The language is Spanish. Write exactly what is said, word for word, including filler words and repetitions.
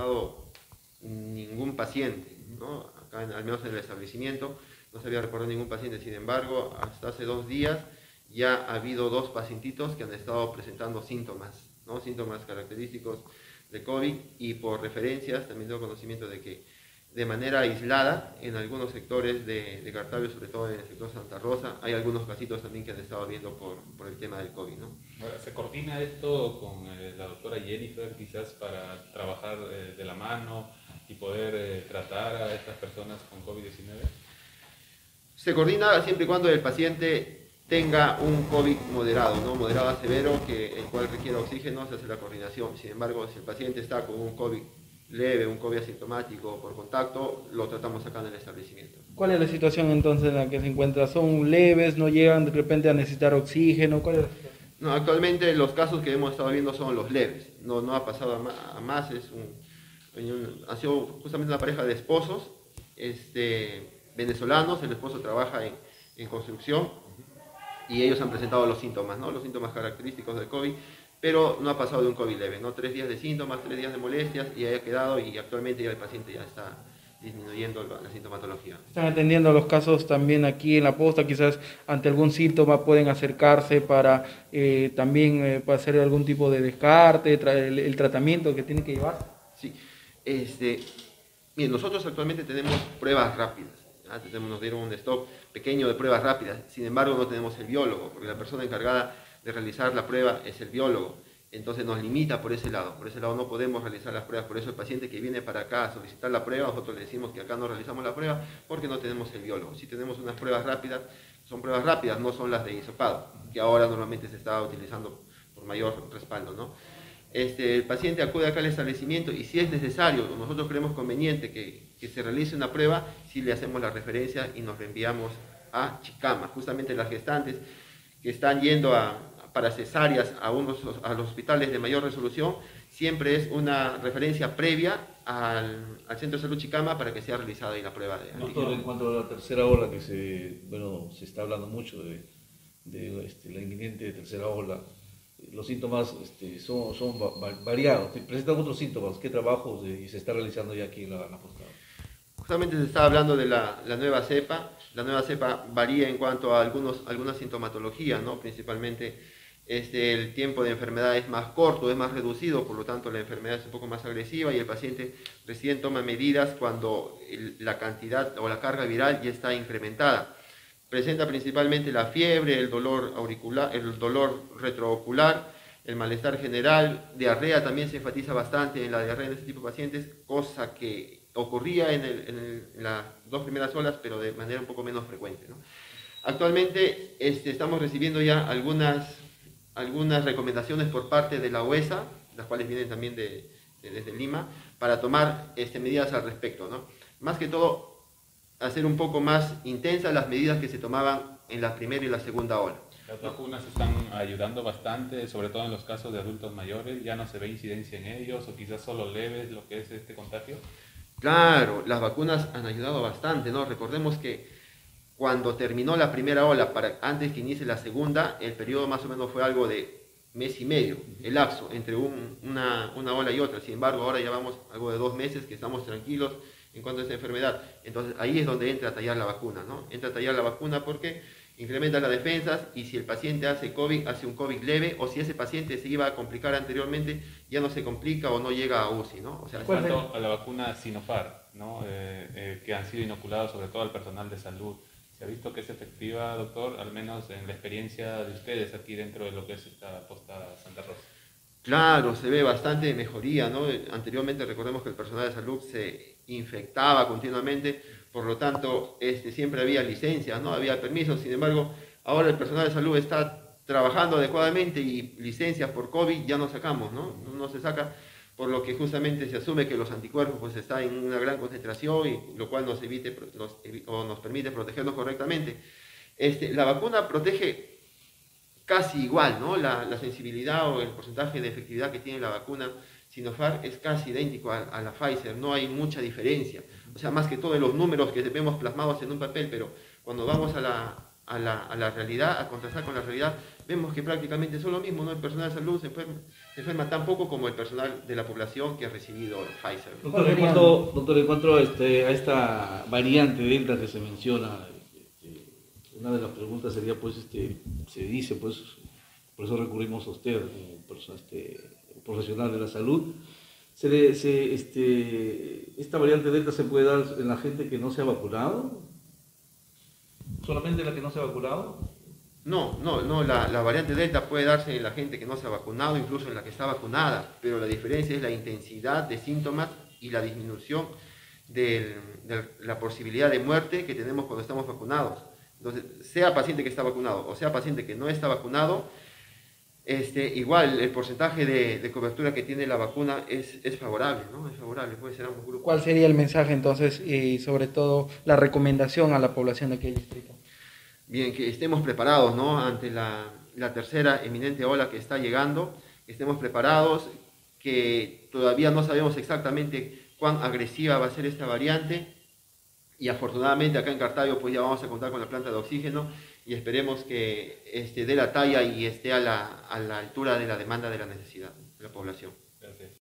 reportado ningún paciente, ¿no? Acá, al menos en el establecimiento, no se había reportado ningún paciente. Sin embargo, hasta hace dos días ya ha habido dos pacientitos que han estado presentando síntomas, ¿no? Síntomas característicos de COVID, y por referencias también tengo conocimiento de que de manera aislada en algunos sectores de, de Cartago, sobre todo en el sector Santa Rosa, hay algunos casitos también que han estado viendo por, por el tema del COVID, ¿no? Bueno, ¿se coordina esto con eh, la doctora Jennifer quizás para trabajar eh, de la mano y poder eh, tratar a estas personas con COVID diecinueve? Se coordina siempre y cuando el paciente tenga un COVID moderado, ¿no? Moderado a severo, que, el cual requiere oxígeno, se hace la coordinación. Sin embargo, si el paciente está con un COVID leve, un COVID asintomático por contacto, lo tratamos acá en el establecimiento. ¿Cuál es la situación entonces en la que se encuentra? ¿Son leves? ¿No llegan de repente a necesitar oxígeno? ¿Cuál es la situación? No, actualmente los casos que hemos estado viendo son los leves, no, no ha pasado a más, a más es un, un, ha sido justamente una pareja de esposos este, venezolanos. El esposo trabaja en, en construcción y ellos han presentado los síntomas, ¿no? Los síntomas característicos del COVID, pero no ha pasado de un COVID leve, ¿no? Tres días de síntomas, tres días de molestias y haya quedado, y actualmente ya el paciente ya está disminuyendo la sintomatología. Están atendiendo los casos también aquí en la posta, quizás ante algún síntoma pueden acercarse para eh, también eh, para hacer algún tipo de descarte, el, el tratamiento que tiene que llevar. Sí, este, bien, nosotros actualmente tenemos pruebas rápidas, ¿ya? Tenemos, nos dieron un stock pequeño de pruebas rápidas, sin embargo no tenemos el biólogo, porque la persona encargada de realizar la prueba es el biólogo. Entonces nos limita por ese lado, por ese lado no podemos realizar las pruebas. Por eso el paciente que viene para acá a solicitar la prueba, nosotros le decimos que acá no realizamos la prueba porque no tenemos el biólogo. Si tenemos unas pruebas rápidas, son pruebas rápidas, no son las de hisopado, que ahora normalmente se está utilizando por mayor respaldo, ¿no? Este, el paciente acude acá al establecimiento y si es necesario, nosotros creemos conveniente que, que se realice una prueba, si le hacemos la referencia y nos reenviamos a Chicama. Justamente las gestantes que están yendo a para cesáreas a, unos, a los hospitales de mayor resolución, siempre es una referencia previa al, al Centro de Salud Chicama para que sea realizada ahí la prueba de antígeno. Doctor, en cuanto a la tercera ola, que se, bueno, se está hablando mucho de, de este, la inminente tercera ola, los síntomas este, son, son variados, presentan otros síntomas. ¿Qué trabajos de, se está realizando ya aquí en la, la postada? Justamente se está hablando de la, la nueva cepa. La nueva cepa varía en cuanto a algunos, algunas sintomatologías, ¿no? Principalmente este, el tiempo de enfermedad es más corto, es más reducido, por lo tanto la enfermedad es un poco más agresiva y el paciente recién toma medidas cuando el, la cantidad o la carga viral ya está incrementada. Presenta principalmente la fiebre, el dolor auricular, el dolor retroocular, el malestar general, diarrea también se enfatiza bastante en la diarrea de este tipo de pacientes, cosa que ocurría en, el, en, el, en las dos primeras olas, pero de manera un poco menos frecuente, ¿no? Actualmente este, estamos recibiendo ya algunas, algunas recomendaciones por parte de la O E S A, las cuales vienen también de, de, desde Lima, para tomar este, medidas al respecto, ¿no? Más que todo, hacer un poco más intensas las medidas que se tomaban en la primera y la segunda ola. Las vacunas están ayudando bastante, sobre todo en los casos de adultos mayores. ¿Ya no se ve incidencia en ellos o quizás solo leves lo que es este contagio? Claro, las vacunas han ayudado bastante, ¿no? Recordemos que cuando terminó la primera ola, para antes que inicie la segunda, el periodo más o menos fue algo de mes y medio, el lapso entre un, una, una ola y otra. Sin embargo, ahora ya vamos algo de dos meses que estamos tranquilos en cuanto a esta enfermedad. Entonces ahí es donde entra a tallar la vacuna, ¿no? Entra a tallar la vacuna porque incrementa las defensas y si el paciente hace COVID, hace un COVID leve, o si ese paciente se iba a complicar anteriormente, ya no se complica o no llega a U C I, ¿no? O sea, en cuanto a la vacuna Sinopharm, ¿no? eh, eh, que han sido inoculados sobre todo al personal de salud, ¿se ha visto que es efectiva, doctor, al menos en la experiencia de ustedes aquí dentro de lo que es esta posta Santa Rosa? Claro, se ve bastante mejoría, ¿no? Anteriormente recordemos que el personal de salud se infectaba continuamente, por lo tanto este, siempre había licencias, ¿no? Había permisos. Sin embargo, ahora el personal de salud está trabajando adecuadamente y licencias por COVID ya no sacamos, ¿no? No se saca, por lo que justamente se asume que los anticuerpos pues están en una gran concentración, y lo cual nos, evite, nos, o nos permite protegernos correctamente. Este, la vacuna protege casi igual, ¿no? La, la sensibilidad o el porcentaje de efectividad que tiene la vacuna Sinopharm es casi idéntico a, a la Pfizer, no hay mucha diferencia. O sea, más que todo en los números que vemos plasmados en un papel, pero cuando vamos a la, a la, a la realidad, a contrastar con la realidad, vemos que prácticamente son lo mismo, ¿no? El personal de salud se enferma, se enferma tan poco como el personal de la población que ha recibido Pfizer. Doctor, en cuanto, doctor, en cuanto a, este, a esta variante Delta que se menciona, este, una de las preguntas sería, pues, este, se dice, pues, por eso recurrimos a usted como persona, este, profesional de la salud, se le, se, este, ¿esta variante Delta se puede dar en la gente que no se ha vacunado? ¿Solamente la que no se ha vacunado? No, no, no, la, la variante Delta puede darse en la gente que no se ha vacunado, incluso en la que está vacunada, pero la diferencia es la intensidad de síntomas y la disminución de la posibilidad de muerte que tenemos cuando estamos vacunados. Entonces, sea paciente que está vacunado o sea paciente que no está vacunado, este, igual el porcentaje de, de cobertura que tiene la vacuna es, es favorable, ¿no? Es favorable, puede ser ambos grupos. ¿Cuál sería el mensaje entonces y sobre todo la recomendación a la población de aquel distrito? Bien, que estemos preparados, ¿no? Ante la, la tercera eminente ola que está llegando, estemos preparados, que todavía no sabemos exactamente cuán agresiva va a ser esta variante, y afortunadamente acá en Cartago pues ya vamos a contar con la planta de oxígeno y esperemos que este, dé la talla y esté a la, a la altura de la demanda de la necesidad de la población.